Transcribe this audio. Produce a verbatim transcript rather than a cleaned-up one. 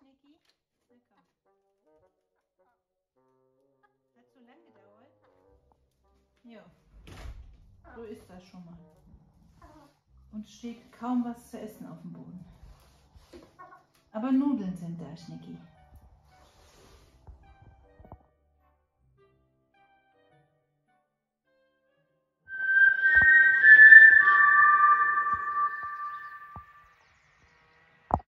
Schnicki? Na komm. Hat so lang gedauert? Ja, so ist das schon mal. Und steht kaum was zu essen auf dem Boden. Aber Nudeln sind da, Schnicki.